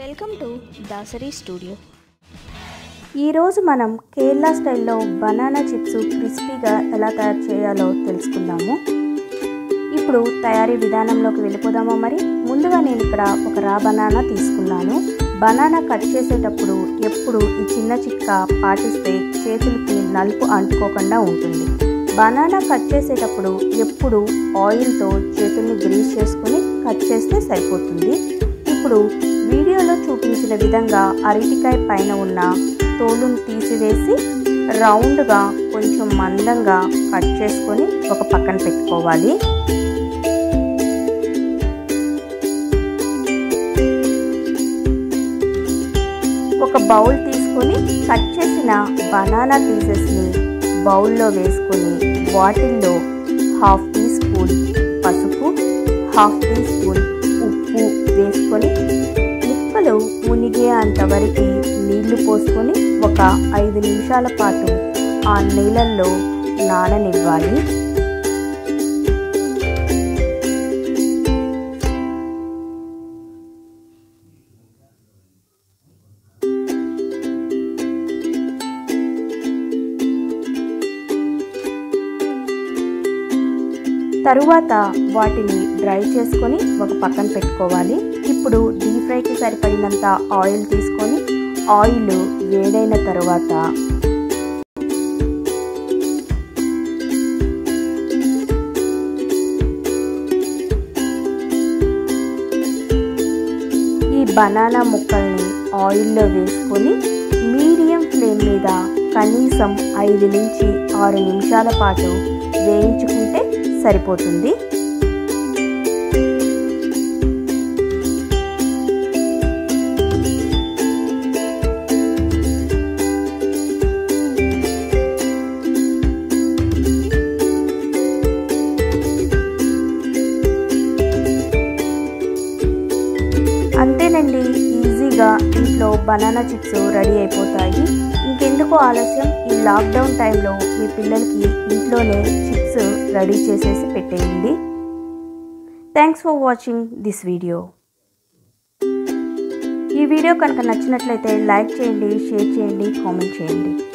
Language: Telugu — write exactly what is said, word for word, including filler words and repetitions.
Welcome to Dasari studio. ఈరోజు మనం కేరళ స్టైల్లో బనానా చిప్స్ క్రిస్పీగా ఎలా తయారు చేయాలో తెలుసుకుందాము. ఇప్పుడు తయారీ విధానంలోకి వెళ్ళిపోదామా. మరి ముందుగా నేను ఇక్కడ ఒక రా బనానా తీసుకున్నాను. బనానా కట్ చేసేటప్పుడు ఎప్పుడు ఈ చిన్న చిట్కా పాటిస్తే చేతులకి నలుపు అంటుకోకుండా ఉంటుంది. బనానా కట్ చేసేటప్పుడు ఎప్పుడు ఆయిల్తో చేతుల్ని గ్రీస్ చేసుకుని కట్ చేస్తే సరిపోతుంది. ఇప్పుడు వీడియోలో చూపించిన విధంగా అరటికాయ పైన ఉన్న తోలును తీసివేసి రౌండ్గా కొంచెం మందంగా కట్ చేసుకొని ఒక పక్కన పెట్టుకోవాలి. ఒక బౌల్ తీసుకొని కట్ చేసిన బనానా పీసెస్ని బౌల్లో వేసుకొని వాటిల్లో హాఫ్ టీ స్పూన్ పసుపు, హాఫ్ టీ స్పూన్ ఉప్పు వేసుకొని ముక్కలు మునిగేంత వరకు నీళ్లు పోసుకొని ఒక ఐదు నిమిషాల పాటు ఆ నీళ్ళల్లో నాననివ్వాలి. తరువాత వాటిని డ్రై చేసుకొని ఒక పక్కన పెట్టుకోవాలి. ఇప్పుడు డీప్ ఫ్రైకి సరిపడినంత ఆయిల్ తీసుకొని ఆయిల్ వేడైన తరువాత ఈ బనానా ముక్కల్ని ఆయిల్లో వేసుకొని మీడియం ఫ్లేమ్ మీద కనీసం ఐదు నుంచి ఆరు నిమిషాల పాటు వేయించుకుంటే సరిపోతుంది. అంతేనండి, ఈజీగా ఇంట్లో బనానా చిప్స్ రెడీ అయిపోతాయి. ఇంకెందుకు ఆలస్యం, ఈ లాక్డౌన్ టైంలో మీ పిల్లలకి ఇంట్లోనే చిప్స్ రెడీ చేసేసి పెట్టేయండి. Thanks for watching this video. ఈ వీడియో కనుక నచ్చినట్లయితే లైక్ చేయండి, షేర్ చేయండి, కామెంట్ చేయండి.